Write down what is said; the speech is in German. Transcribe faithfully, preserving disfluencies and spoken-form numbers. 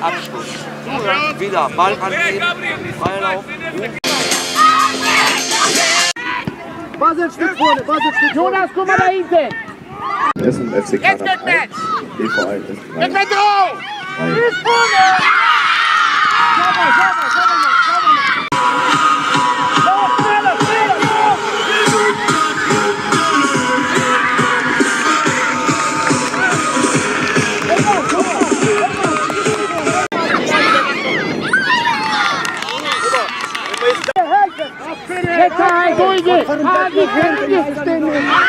Abschluss. Wieder Ball angeben, Freilauf. Was ein Stück vorne, was ein Stück vorne. Jonas, guck mal da hinten. Essen, E S C Karnap eins, D V eins drei. Jetzt mit drauf! Ist vorne! Sauber, sauber, sauber noch, sauber noch. Lauf, schneller, schneller, lauf! Jetzt ein, durch! Hagi, Hagi!